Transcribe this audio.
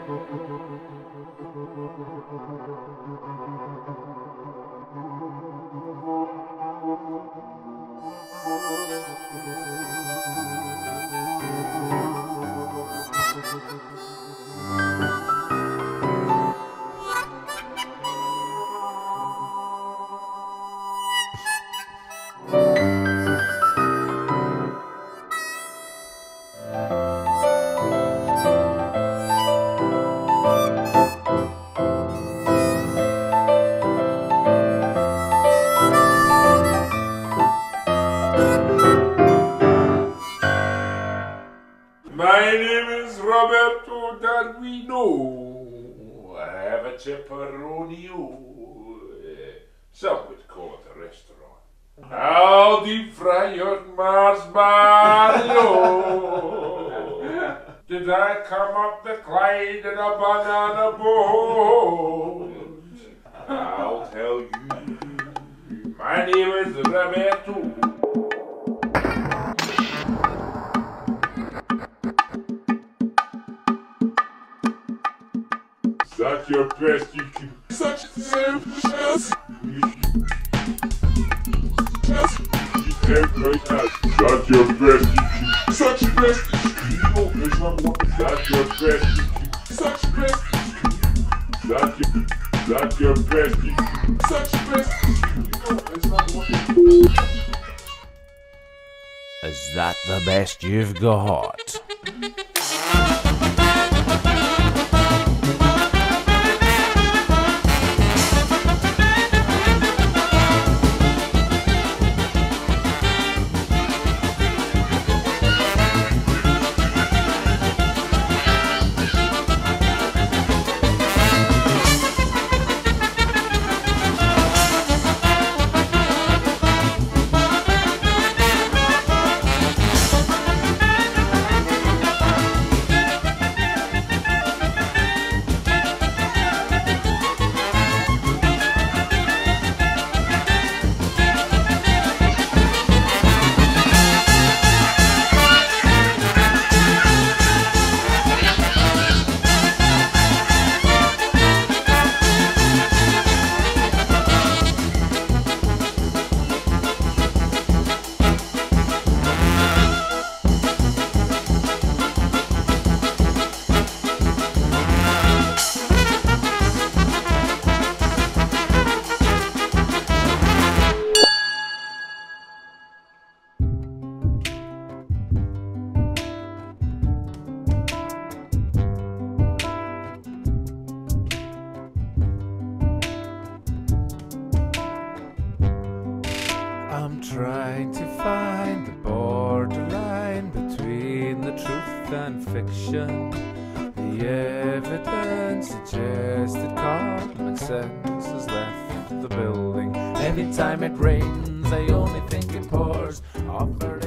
My name is Roberto the I have a pepperoni. Some would call it a restaurant. I'll deep fry your marshmallow. Did I come up the Clyde in a banana boat? I'll tell you. My name is Roberto. That's your best you can. Such a self-chest. That's your best you can. Such a best you can. That's your best you can. Such a best you can. That's your best you can. Such a best you can. Is that the best you've got? I'm trying to find the borderline between the truth and fiction. The evidence suggests that common sense has left the building. Every time it rains, I only think it pours. Offer